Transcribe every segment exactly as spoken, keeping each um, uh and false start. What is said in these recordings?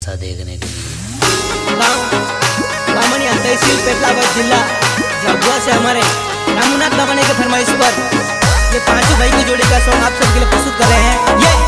जलसा देखने के लिए। बामणिया तहसील पेटलाबाद जिला झाबुआ से हमारे रामनाथ बाबा के फरमाइश पर ये पांचों भाई की जोड़ी का सॉन्ग आप सबके लिए प्रस्तुत कर रहे हैं। ये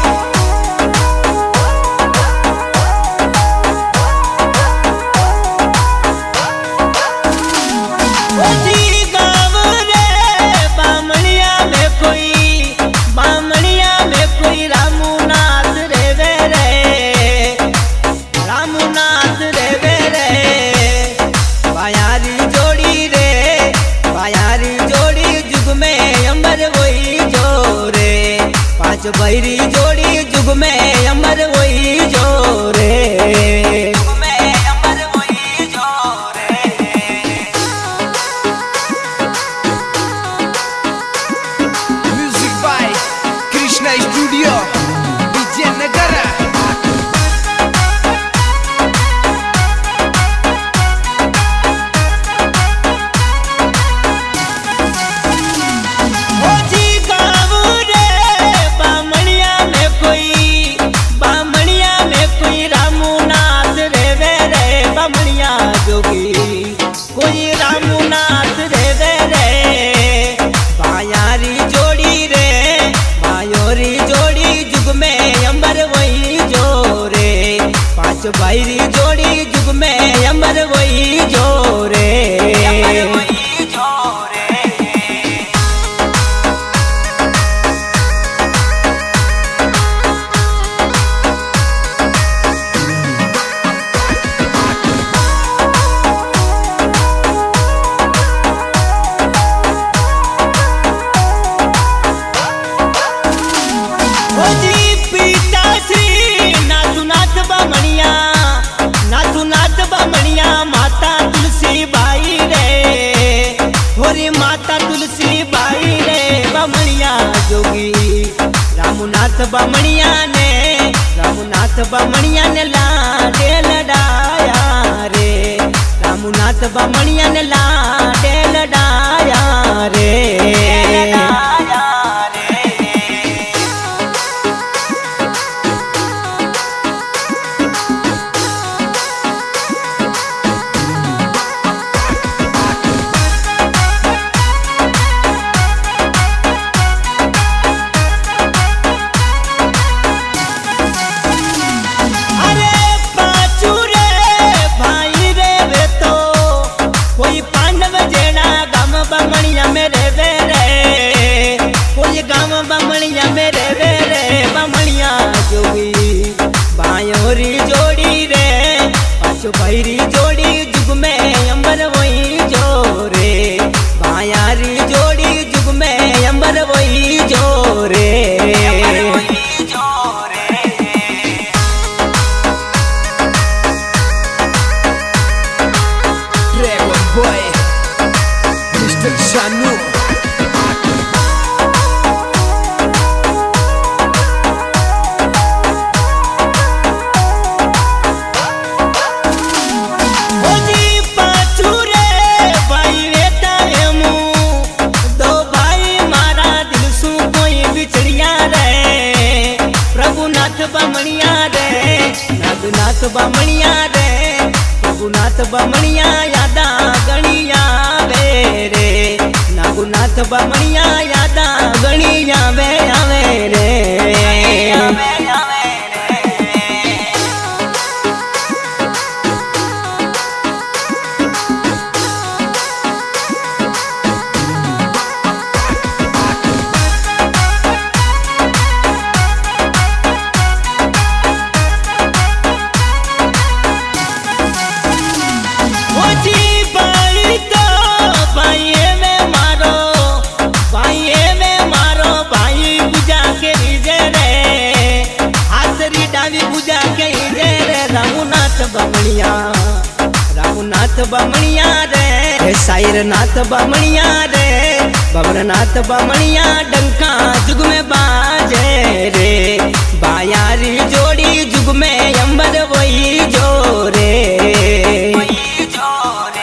बैरी जोड़ी जुग में अमर वही जो रे, जुग में अमर वही जो रे। Music by Krishna studio Vijayanagar. कोई रामनाथ रे रे रे बायारी जोड़ी रे, बायोरी जोड़ी जुग में अमर वही जो रे। पांच बायरी जोड़ी जुग में अमर वही जो रे, अमर वही जो रे। माता तुलसी बाई रे, होरी माता तुलसी बाई रे बामणिया जोगी रामनाथ बामणिया ने, रामनाथ बामणिया ने लाडे लडाया रे, रामनाथ बामणिया ने लाडे लडाया रे। बामणिया मेरे वेरे बामणिया जोगी बायोरी जोड़ी रे, पांचों भैरी जोड़ी जुग में अमर वही जो रे। बायारी जोड़ी जुग में अमर वही जो रे, अमर वही जो रे। Dragon boy mister Shanu. Bamaniya रे नागनाथ बामणिया रे, प्रभुनाथ बामणिया यादा गणिया वे रे, नागनाथ बामणिया यादा गणिया वे आवे रे, आवे आवे। बामणिया रामनाथ बामणिया रे, साईरनाथ बामणिया रे, भवरनाथ बामणिया डंका जुग में बाजे रे। बायारी जोड़ी जुग में अमर वही जो रे, वही जो रे।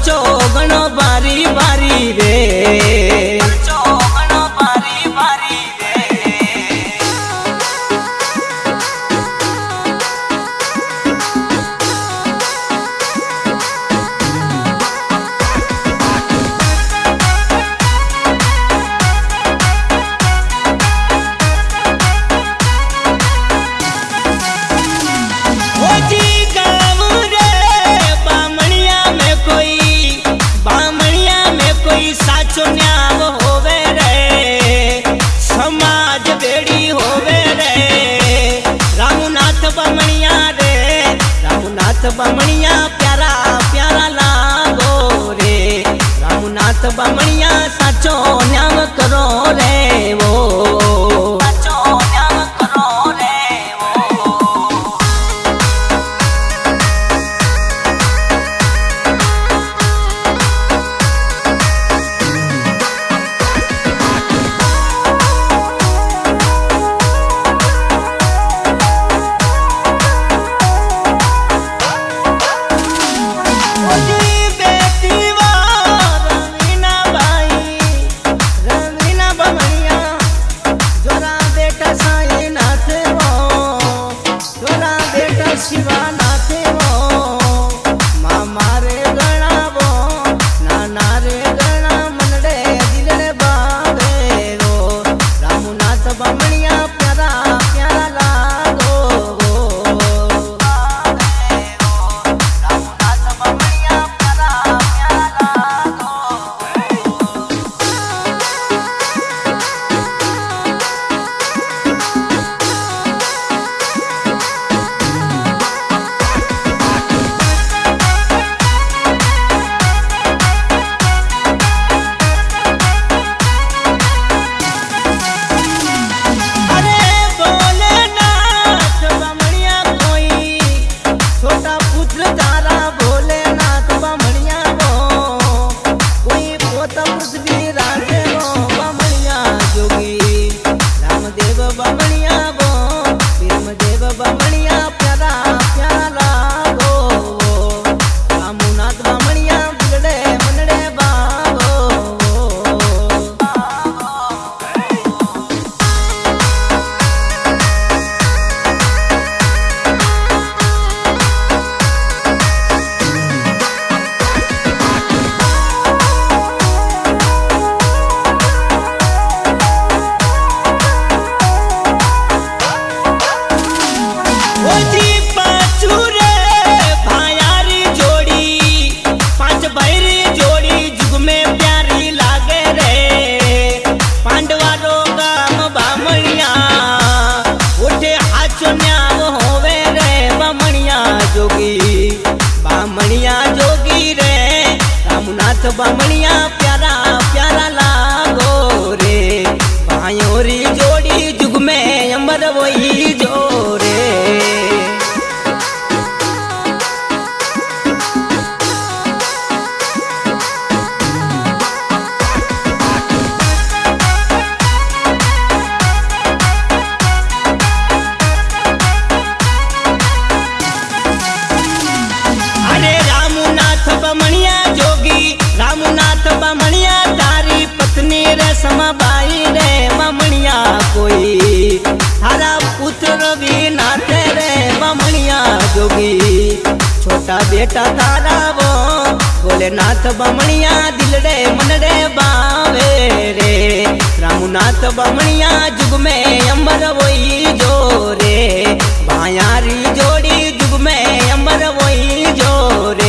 परचो गणो बारी बारी रे, परचो गणो बारी बारी रे। बमणिया प्यारा प्यारा लागो रे, रामनाथ बमणिया साचो न्याम करो रे वो, साचो न्याम करो रे वो। बमणिया प्यारा प्यारा लागो रे, भाइयों री जोड़ी जुग में अमर वही जो रे। अरे रामनाथ बमणिया जोगी, रामनाथ बमणिया तारी पत्नी रे समाबाई रे बमणिया कोई, थारा पुत्र भी नाते रे बमणिया जोगी, छोटा बेटा तारा वो भोलेनाथ बमणिया दिलड़े मनड़े बावे रे, रामनाथ बमणिया जुग में अमर वही जो रे, भायारी जोड़ी जुग में अमर वही जो रे।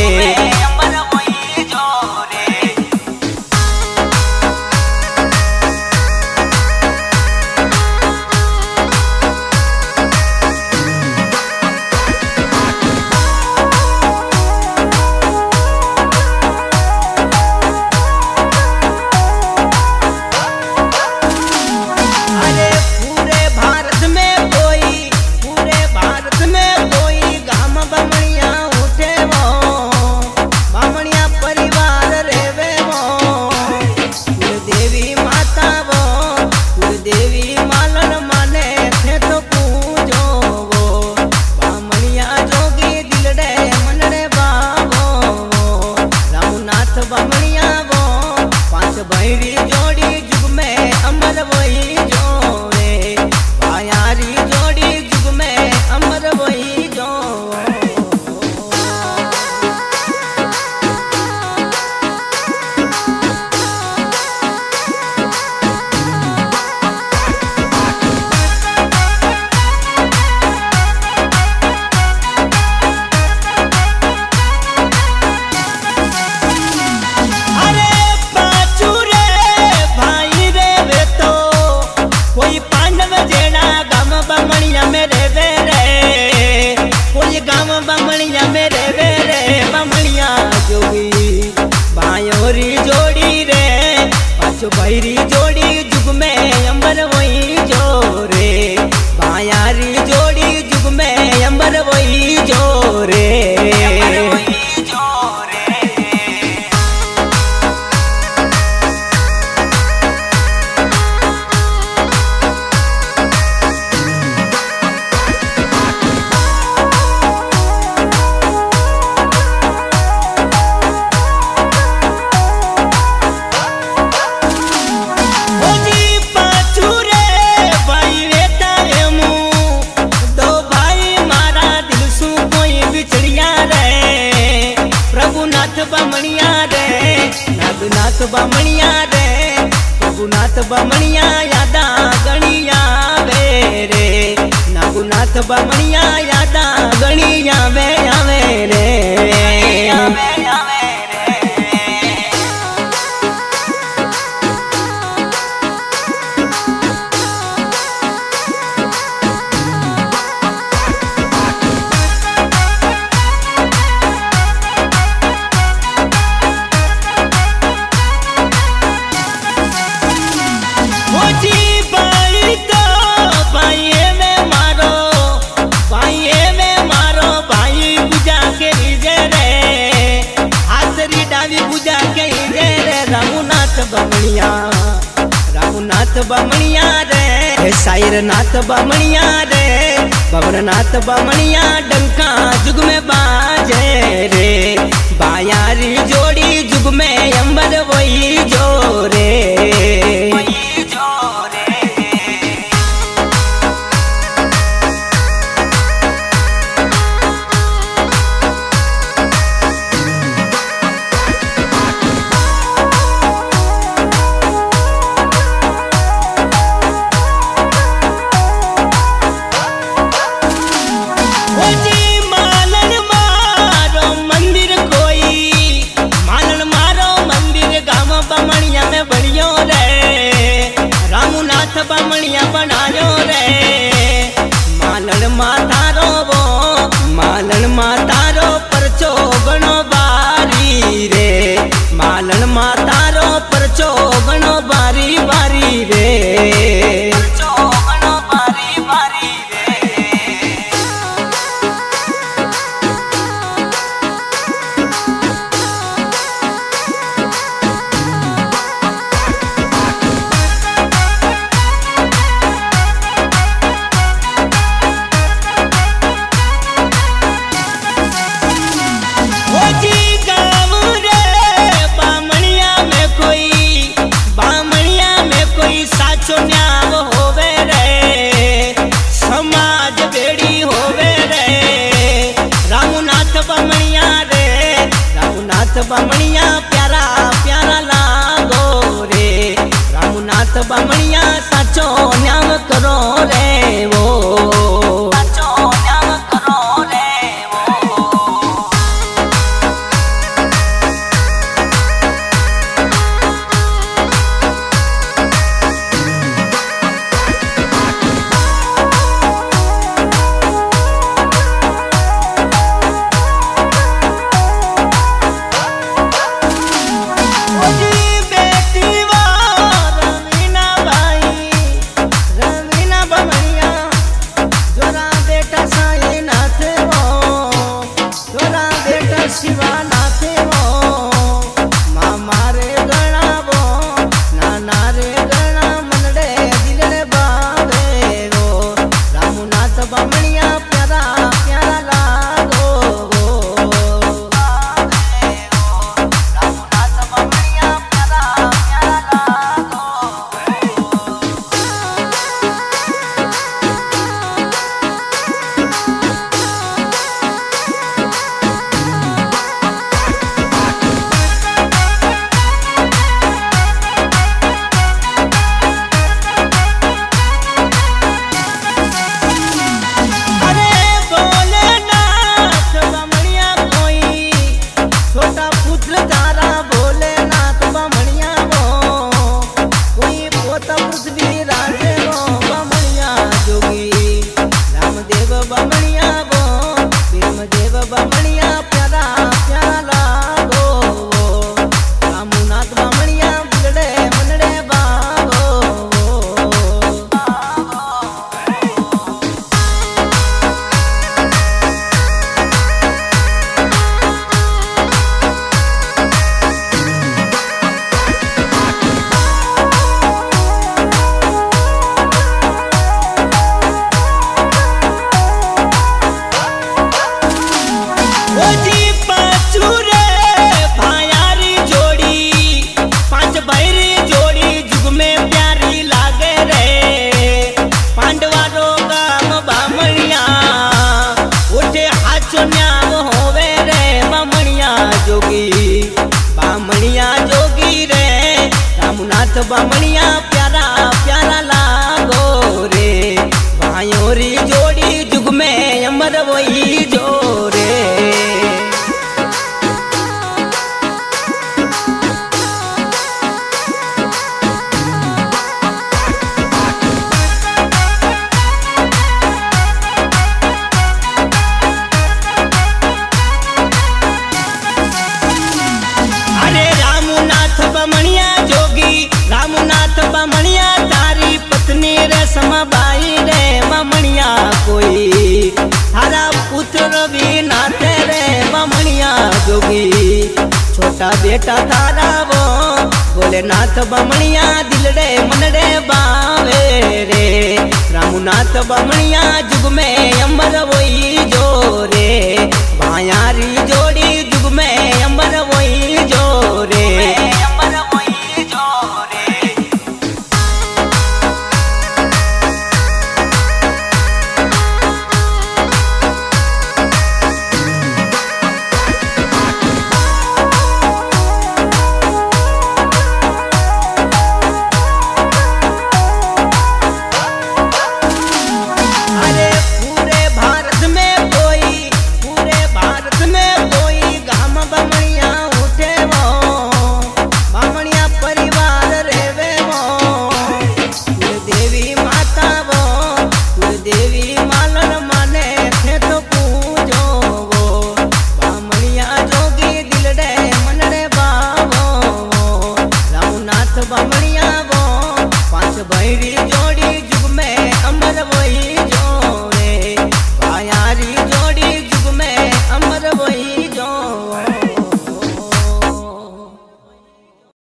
पूरे भारत में कोई भैरी जोड़ी जुग में अमर वही जो रे बायारी जोड़ी जुग में अमर वही जो। भैरी जोड़ी जुग में अंबर वही जो रे बायारी जोड़ी जुग में अंबर वही जो रे। नाथ बामणिया रे नागुनाथ बामणिया यादा गणिया वे रे नागुनाथ बामणिया यादा गणिया वे आवे रे। बामणिया रामनाथ बामणिया रे सायर नाथ बामणिया रे भवरनाथ बामणिया डंका जुग में बाजे रे बायारी जोड़ी जुग में अंबर वही जो रे। बामणिया बनायो रे मालन मातारो वो मालन मातारो परचो गणो बारी रे मालन मातारो परचो गणो बारी बारी रे। बामणिया प्यारा प्यारा लागो रे रामनाथ बामणिया साचो न्याम करो रे वो साचो न्याम करो रे वो। बमणिया प्यारा प्यारा लागो रे भाइयों री जोड़ी जुग में अमर वही जो रे। बमणिया तारी पत्नी रे समाबाई रे बमणिया कोई थारा पुत्र भी नाते रे बमणिया जोगी छोटा बेटा थारा वो भोलेनाथ बमणिया दिलड़े मनड़े बावे रे रामनाथ बमणिया जुग में अमर वही जो रे भायारी जोड़ी जुग में अमर वो